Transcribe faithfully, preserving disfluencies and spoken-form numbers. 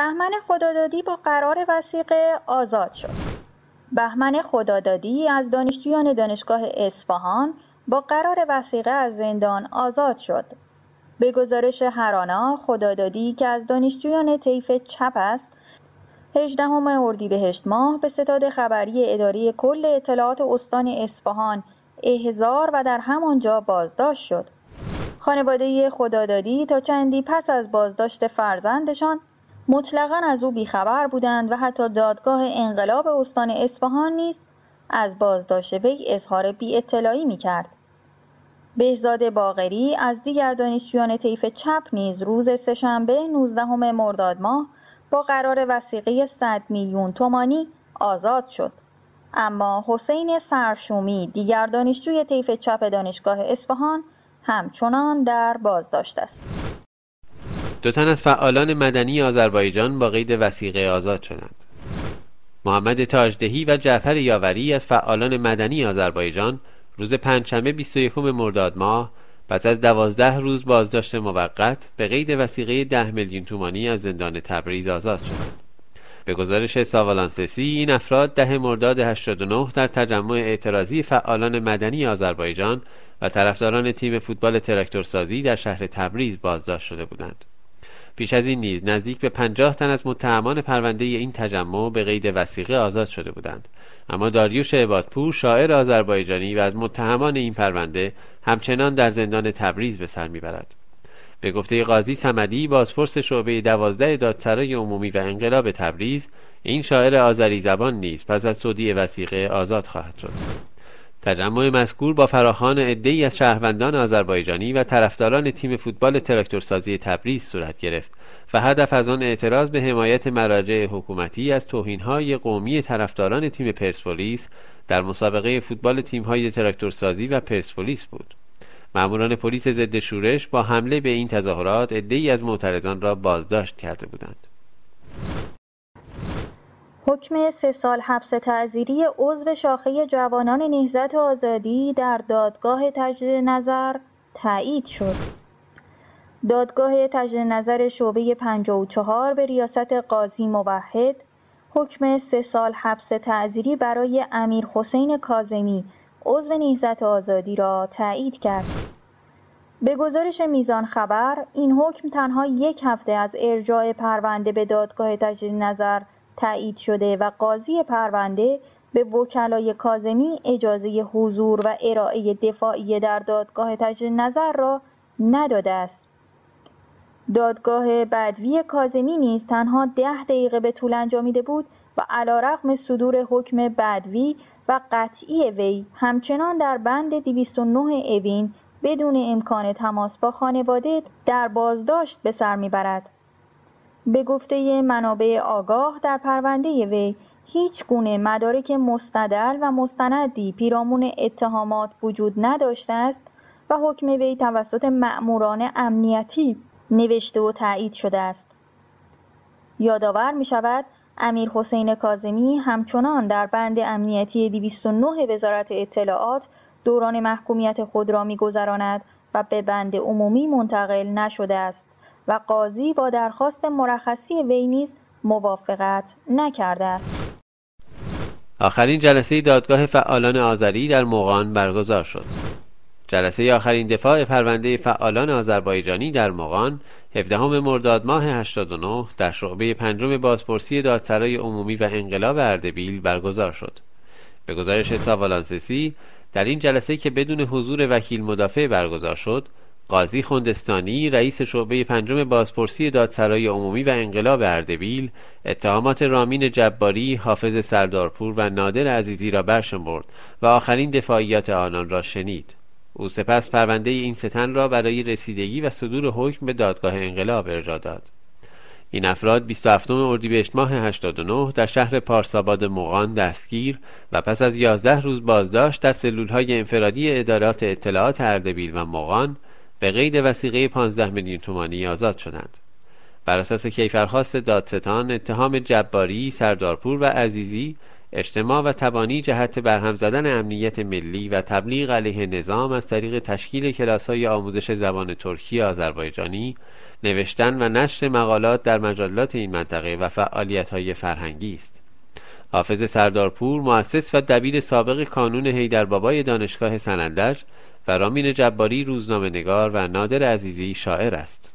بهمن خدادادی با قرار وثیقه آزاد شد. بهمن خدادادی از دانشجویان دانشگاه اصفهان با قرار وثیقه از زندان آزاد شد. به گزارش هرانا، خدادادی که از دانشجویان طیف چپ است، هجدهم اردیبهشت ماه به ستاد خبری اداری کل اطلاعات استان اصفهان احضار و در همانجا بازداشت شد. خانواده خدادادی تا چندی پس از بازداشت فرزندشان مطلقاً از او بیخبر بودند و حتی دادگاه انقلاب استان اصفهان نیز از بازداشت وی اظهار بی اطلاعی می کرد. بهزاد باقری از دیگر دانشجویان طیف چپ نیز روز سه‌شنبه نوزدهم مرداد ماه با قرار وثیقه صد میلیون تومانی آزاد شد. اما حسین سرشومی دیگر دانشجوی طیف چپ دانشگاه اصفهان همچنان در بازداشت است. دو تن از فعالان مدنی آذربایجان با قید وثیقه آزاد شدند. محمد تاجدهی و جعفر یاوری از فعالان مدنی آذربایجان روز پنجشنبه بیست و یکم مرداد ماه پس از دوازده روز بازداشت موقت به قید وثیقه ده میلیون تومانی از زندان تبریز آزاد شدند. به گزارش ساوالانسسی، این افراد ده مرداد هشتاد و نه در تجمع اعتراضی فعالان مدنی آذربایجان و طرفداران تیم فوتبال تراکتورسازی در شهر تبریز بازداشت شده بودند. پیش از این نیز نزدیک به پنجاه تن از متهمان پرونده این تجمع به قید وثیقه آزاد شده بودند، اما داریوش عبادپور، شاعر آذربایجانی و از متهمان این پرونده، همچنان در زندان تبریز به سر میبرد. به گفته قاضی صمدی، بازپرس شعبه دوازده دادسرای عمومی و انقلاب تبریز، این شاعر آذری زبان نیز پس از تودیع وثیقه آزاد خواهد شد. تجمع مذکور با فراخوان عده‌ای از شهروندان آذربایجانی و طرفداران تیم فوتبال تراکتورسازی تبریز صورت گرفت و هدف از آن اعتراض به حمایت مراجع حکومتی از توهین‌های قومی طرفداران تیم پرسپولیس در مسابقه فوتبال تیم‌های تراکتورسازی و پرسپولیس بود. ماموران پلیس ضد شورش با حمله به این تظاهرات عده‌ای از معترضان را بازداشت کرده بودند. حکم سه سال حبس تعزیری عضو شاخه جوانان نهضت آزادی در دادگاه تجدید نظر تایید شد. دادگاه تجدید نظر شعبه پنجاه و چهار به ریاست قاضی موحد حکم سه سال حبس تعزیری برای امیر حسین کاظمی عضو نهضت آزادی را تایید کرد. به گزارش میزان خبر، این حکم تنها یک هفته از ارجاع پرونده به دادگاه تجدید نظر تایید شده و قاضی پرونده به وکلای کاظمی اجازه حضور و ارائه دفاعیه در دادگاه تجدید نظر را نداده است. دادگاه بدوی کاظمی نیز تنها ده دقیقه به طول انجامیده بود و علیرغم صدور حکم بدوی و قطعی وی همچنان در بند دویست و نه اوین بدون امکان تماس با خانواده در بازداشت به سر میبرد. به گفته منابع آگاه در پرونده وی هیچ گونه مدارک مستدل و مستندی پیرامون اتهامات وجود نداشته است و حکم وی توسط مأموران امنیتی نوشته و تایید شده است. یادآور می شود امیر حسین کاظمی همچنان در بند امنیتی دویست و نه وزارت اطلاعات دوران محکومیت خود را می گذراند و به بند عمومی منتقل نشده است و قاضی با درخواست مرخصی وی نیز موافقت نکرده است. آخرین جلسه دادگاه فعالان آذری در مغان برگزار شد. جلسه آخرین دفاع پرونده فعالان آذربایجانی در مغان هفدهم مرداد ماه هشتاد و نه در شعبه پنجم بازپرسی دادسرای عمومی و انقلاب اردبیل برگزار شد. به گزارش ساوالانسسی، در این جلسه که بدون حضور وکیل مدافع برگزار شد، قاضی خندستانی رئیس شعبه پنجم بازپرسی دادسرای عمومی و انقلاب اردبیل اتهامات رامین جباری، حافظ سردارپور و نادر عزیزی را برشمرد و آخرین دفاعیات آنان را شنید. او سپس پرونده این سه تن را برای رسیدگی و صدور حکم به دادگاه انقلاب ارجاع داد. این افراد بیست و هفتم اردیبهشت ماه هشتاد و نه در شهر پارساباد مغان دستگیر و پس از یازده روز بازداشت در سلولهای انفرادی ادارات اطلاعات اردبیل و مغان به قید وثیقه پانزده میلیون تومانی آزاد شدند. بر اساس کیفرخواست دادستان، اتهام جباری، سردارپور و عزیزی اجتماع و تبانی جهت برهم زدن امنیت ملی و تبلیغ علیه نظام از طریق تشکیل کلاس‌های آموزش زبان ترکی آذربایجانی، نوشتن و نشر مقالات در مجلات این منطقه و فعالیت‌های فرهنگی است. حافظ سردارپور مؤسس و دبیر سابق کانون حیدربابای دانشگاه سنندج و رامین جباری روزنامه‌نگار و نادر عزیزی شاعر است.